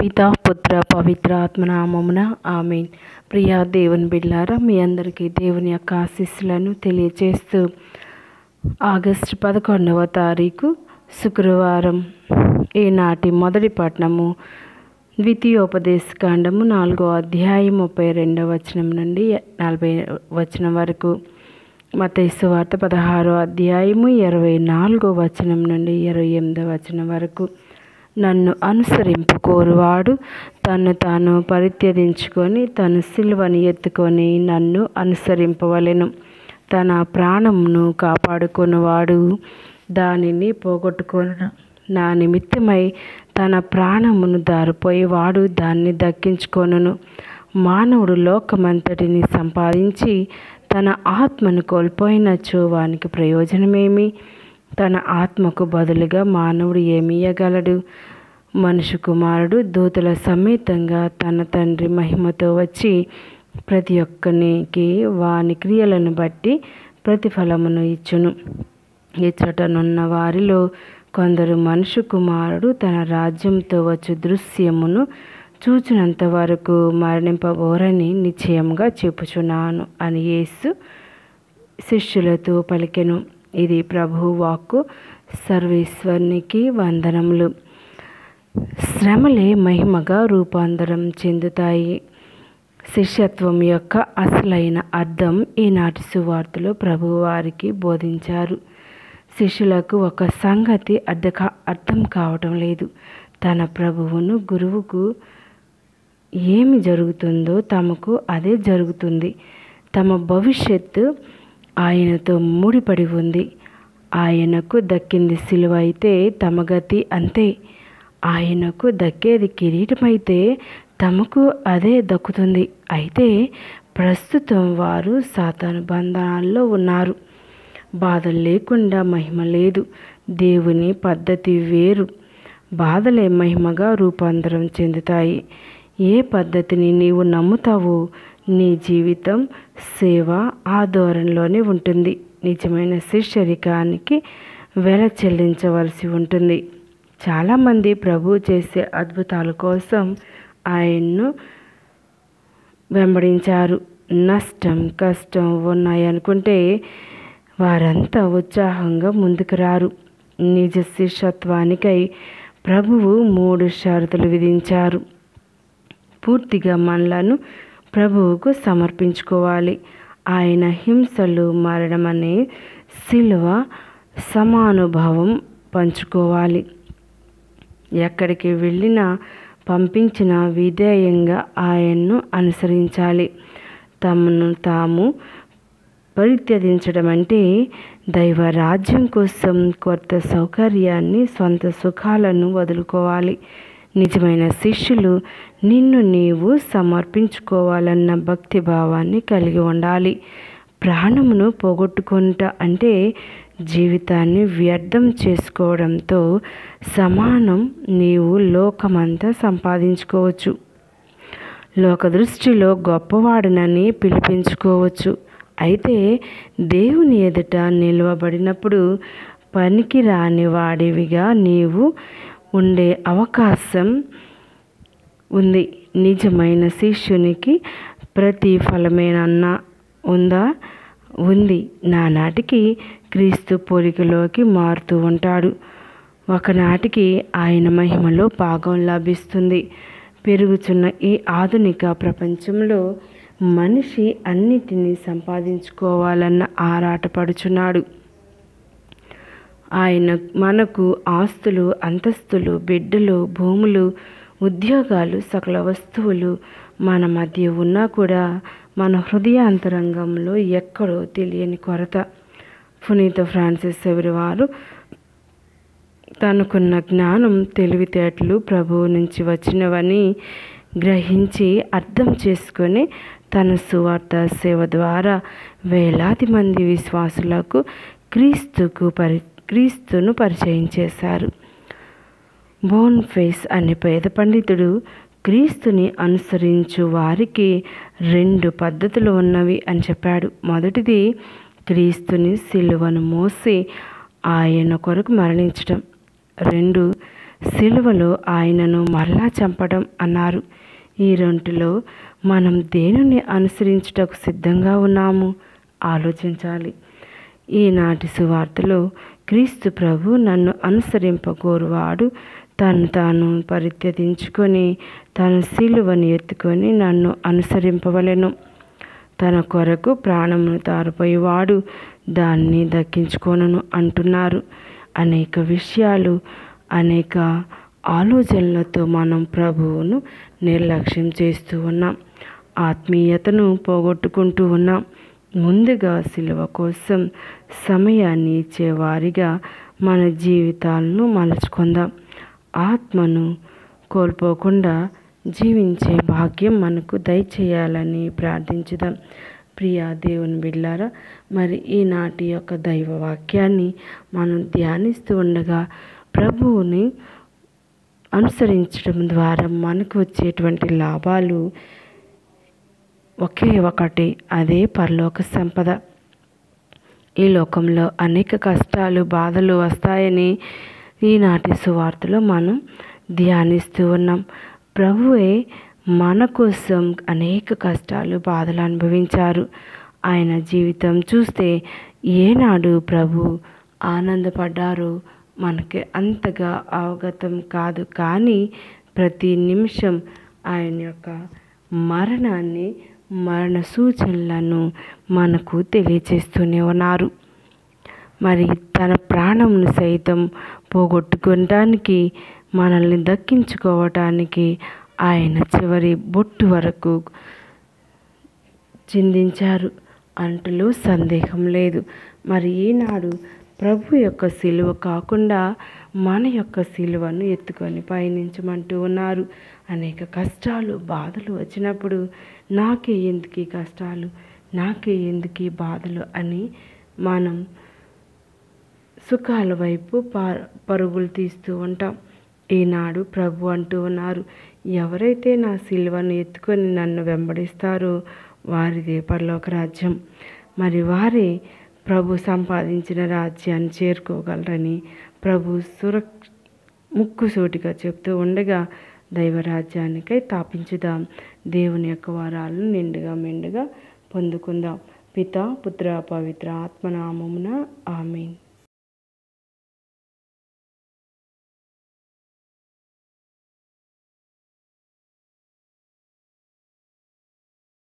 పితా పుత్ర పవిత్ర ఆత్మనామమున ఆమేన్. ప్రియా దేవుని బిడ్డలారా, మీ అందరికీ దేవుని యొక్క ఆశీస్సులను తెలియజేస్తూ ఆగస్టు 11వ తారీఖు శుక్రవారం ఈనాటి మొదటి పట్టణము ద్వితీయోపదేశకాండము 4వ అధ్యాయం 32వ వచనం నుండి 40వ వచనం వరకు, మత్తయి సువార్త 16వ అధ్యాయము 24వ వచనం నుండి 28వ వచనం వరకు. నన్ను అనుసరింపు కోరువాడు తను తాను పరిత్యజించుకొని తన సిలువను ఎత్తుకొని నన్ను అనుసరింపవలెను. తన ప్రాణమును కాపాడుకొనువాడు దానిని పోగొట్టుకొనును. నా నిమిత్తమై తన ప్రాణమును దారిపోయేవాడు దాన్ని దక్కించుకొనును. మానవుడు లోకమంతటిని సంపాదించి తన ఆత్మను కోల్పోయినచో వానికి ప్రయోజనమేమి? తన ఆత్మకు బదులుగా మానవుడు ఏమియ్యగలడు? మనుష్య కుమారుడు దూతల సమేతంగా తన తండ్రి మహిమతో వచ్చి ప్రతి ఒక్కనికి వాని క్రియలను బట్టి ప్రతిఫలమును ఇచ్చును. ఇచ్చటనున్న వారిలో కొందరు మనుష్య కుమారుడు తన రాజ్యంతో వచ్చు దృశ్యమును చూచినంత వరకు మరణింపబోరని నిశ్చయముగా చెప్పుచున్నాను అని యేసు శిష్యులతో పలికెను. ఇది ప్రభువు వాక్కు. సర్వేశ్వరునికి వందనములు. శ్రమలే మహిమగా రూపాంతరం చెందుతాయి. శిష్యత్వం యొక్క అసలైన అర్థం ఈనాటి సువార్తలో ప్రభువు వారికి బోధించారు. శిష్యులకు ఒక సంగతి అర్థం కావటం లేదు. తన ప్రభువును గురువుకు ఏమి జరుగుతుందో తమకు అదే జరుగుతుంది. తమ భవిష్యత్తు ఆయనతో ముడిపడి ఉంది. ఆయనకు దక్కింది సిలువ అయితే తమ గతి అంతే. ఆయనకు దక్కేది కిరీటమైతే తమకు అదే దక్కుతుంది. అయితే ప్రస్తుతం వారు సాతాను బంధనాల్లో ఉన్నారు. బాధలు లేకుండా మహిమ లేదు. దేవుని పద్ధతి వేరు. బాధలే మహిమగా రూపాంతరం చెందుతాయి. ఏ పద్ధతిని నీవు నమ్ముతావో నీ జీవితం సేవ ఆ ధోరణిలోనే ఉంటుంది. నిజమైన శిష్యరికానికి వెల చెల్లించవలసి ఉంటుంది. చాలామంది ప్రభు చేసే అద్భుతాల కోసం ఆయన్ను వెంబడించారు. నష్టం కష్టం ఉన్నాయనుకుంటే వారంతా ఉత్సాహంగా ముందుకు రారు. నిజ శిష్యత్వానికై ప్రభువు 3 షరతులు విధించారు. పూర్తిగా మనలను ప్రభువుకు సమర్పించుకోవాలి. ఆయన హింసలు మరణమనే సిలువ సమానుభావం పంచుకోవాలి. ఎక్కడికి వెళ్ళినా పంపించిన విధేయంగా ఆయన్ను అనుసరించాలి. తమను తాము పరిత్యజించడం అంటే దైవ రాజ్యం కోసం కొత్త సౌకర్యాన్ని, సొంత సుఖాలను వదులుకోవాలి. నిజమైన శిష్యులు నిన్ను నీవు సమర్పించుకోవాలన్న భక్తి భావాన్ని కలిగి ఉండాలి. ప్రాణమును పోగొట్టుకొనుట అంటే జీవితాన్ని వ్యర్థం చేసుకోవడంతో సమానం. నీవు లోకమంతా సంపాదించుకోవచ్చు, లోక దృష్టిలో గొప్పవాడనని పిలిపించుకోవచ్చు. అయితే దేవుని ఎదుట నిలవబడినప్పుడు పనికి రాని వాడివిగా నీవు ఉండే అవకాశం ఉంది. నిజమైన శిష్యునికి ప్రతిఫలమేనన్నా ఉందా? ఉంది. నానాటికి క్రీస్తు పోలికలోకి మారుతూ ఉంటాడు. ఒకనాటికి ఆయన మహిమలో భాగం లభిస్తుంది. పెరుగుతున్న ఈ ఆధునిక ప్రపంచంలో మనిషి అన్నిటినీ సంపాదించుకోవాలన్న ఆరాటపడుచున్నాడు. ఆయన మనకు ఆస్తులు, అంతస్తులు, బిడ్డలు, భూములు, ఉద్యోగాలు, సకల వస్తువులు మన మధ్య ఉన్నా కూడా మన హృదయాంతరంగంలో ఎక్కడో తెలియని కొరత. పునీత ఫ్రాన్సిస్ సేవియర్ వారు తనకున్న జ్ఞానం, తెలివితేటలు ప్రభువు నుంచి వచ్చినవని గ్రహించి అర్థం చేసుకొని తన సువార్త సేవ ద్వారా వేలాది మంది విశ్వాసులకు క్రీస్తును పరిచయం చేశారు. బోన్ఫేస్ అనే పేద పండితుడు క్రీస్తుని అనుసరించు వారికి 2 పద్ధతులు ఉన్నవి అని చెప్పాడు. మొదటిది క్రీస్తుని సిలువను మోసి ఆయన కొరకు మరణించటం. 2 సిలువలో ఆయనను మరలా చంపడం అన్నారు. ఈ రెంటిలో మనం దేనిని అనుసరించుటకు సిద్ధంగా ఉన్నాము ఆలోచించాలి. ఈనాటి సువార్తలో క్రీస్తు ప్రభు నన్ను అనుసరింపగోరువాడు తను తాను పరిత్యజించుకొని తన సిలువను ఎత్తుకొని నన్ను అనుసరింపవలెను. తన కొరకు ప్రాణమును తారపోయేవాడు దాన్ని దక్కించుకొనును అంటున్నారు. అనేక విషయాలు, అనేక ఆలోచనలతో మనం ప్రభువును నిర్లక్ష్యం చేస్తూ ఉన్నాం. ఆత్మీయతను పోగొట్టుకుంటూ ఉన్నాం. ముందుగా సిలువ కోసం సమయాన్ని ఇచ్చేవారిగా మన జీవితాలను మలుచుకుందాం. ఆత్మను కోల్పోకుండా జీవించే భాగ్యం మనకు దయచేయాలని ప్రార్థించుదాం. ప్రియా దేవుని బిడ్డలారా, మరి ఈనాటి యొక్క దైవ వాక్యాన్ని మనం ధ్యానిస్తూ ఉండగా ప్రభువుని అనుసరించడం ద్వారా మనకు వచ్చేటువంటి లాభాలు ఒకే ఒకటి, అదే పరలోక సంపద. ఈ లోకంలో అనేక కష్టాలు, బాధలు వస్తాయని ఈనాటి సువార్తలో మనం ధ్యానిస్తూ ఉన్నాం. ప్రభువే మన కోసం అనేక కష్టాలు, బాధలు అనుభవించారు. ఆయన జీవితం చూస్తే ఏనాడు ప్రభు ఆనందపడ్డారో మనకి అంతగా అవగతం కాదు. కానీ ప్రతి నిమిషం ఆయన యొక్క మరణాన్ని, మరణ సూచనలను మనకు తెలియచేస్తూనే ఉన్నారు. మరి తన ప్రాణంను సైతం పోగొట్టుకోవటానికి, మనల్ని దక్కించుకోవటానికి ఆయన చివరి బొట్టు వరకు చిందించారు అంటలో సందేహం లేదు. మరి ఈనాడు ప్రభు యొక్క సిలువ కాకుండా మన యొక్క సిలువను ఎత్తుకొని పయనించమంటూ ఉన్నారు. అనేక కష్టాలు, బాధలు వచ్చినప్పుడు నాకే ఎందుకు ఈ కష్టాలు, నాకే ఎందుకు ఈ బాధలు అని మనం సుఖాల వైపు పరుగులు తీస్తూ ఉంటాం. ఈనాడు ప్రభు అంటూ ఉన్నారు, ఎవరైతే నా సిలువను ఎత్తుకొని నన్ను వెంబడిస్తారో వారిదే పరలోక రాజ్యం. మరి వారే ప్రభు సంపాదించిన రాజ్యాన్ని చేరుకోగలరని ప్రభు ముక్కుసూటిగా చెప్తూ ఉండగా దైవరాజ్యానికై తాపించుదాం. దేవుని యొక్క వరాలను నిండుగా మెండుగా పొందుకుందాం. పితా, పుత్ర, పవిత్ర ఆత్మనామమున ఆమేన్.